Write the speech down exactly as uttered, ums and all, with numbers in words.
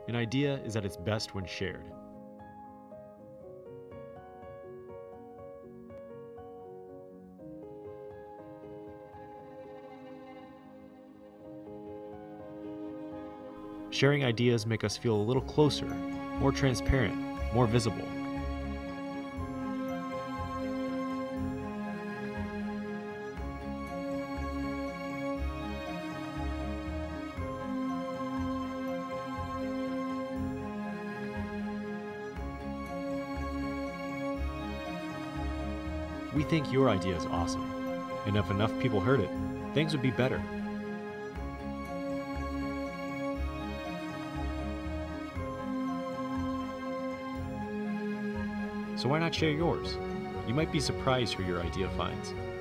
An idea is at its best when shared. Sharing ideas make us feel a little closer, more transparent, more visible. We think your idea is awesome, and if enough people heard it, things would be better. So why not share yours? You might be surprised who your idea finds.